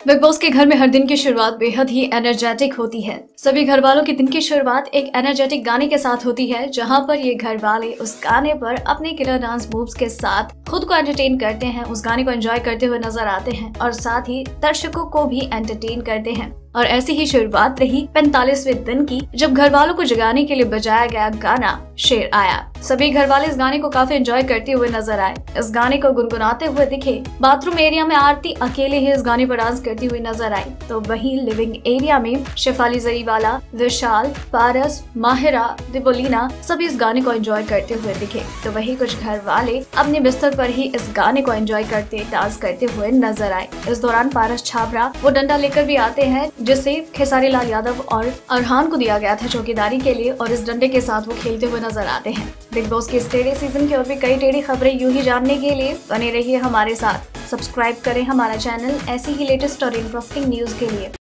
Big boss के घर में हर दिन की शुरुआत बेहद ही एनर्जेटिक होती है। सभी घर वालों के दिन की शुरुआत एक एनर्जेटिक गाने के साथ होती है, जहां पर ये घर वाले उस गाने पर अपने किलर डांस मूव्स के साथ खुद को एंटरटेन करते हैं, उस गाने को एंजॉय करते हुए नजर आते हैं और साथ ही दर्शकों को भी एंटरटेन करते हैं। और ऐसी ही शुरुआत रही 45वें दिन की, जब घर वालों को जगाने के लिए बजाया गया गाना शेर आया। सभी घर वाले इस गाने को काफी एंजॉय करते हुए नजर आए, इस गाने को गुनगुनाते हुए दिखे। बाथरूम एरिया में आरती अकेले ही इस गाने पर डांस करती हुई नजर आई, तो वहीं लिविंग एरिया में शेफाली जरीवाला, विशाल, पारस, माहिरा, दिपोलीना सभी इस गाने को एंजॉय करते हुए दिखे। तो वहीं कुछ घर वाले अपने बिस्तर पर ही इस गाने को एंजॉय करते डांस करते हुए नजर आए। इस दौरान पारस छाबरा वो डंडा लेकर भी आते हैं, जिसे खेसारी लाल यादव और अरहान को दिया गया था चौकीदारी के लिए, और इस डंडे के साथ वो खेलते हुए नजर आते हैं। बिग बॉस के इस टेढ़े सीजन की और भी कई टेढ़ी खबरें यूं ही जानने के लिए बने रहिए हमारे साथ। सब्सक्राइब करें हमारा चैनल ऐसी ही लेटेस्ट और इंटरेस्टिंग न्यूज के लिए।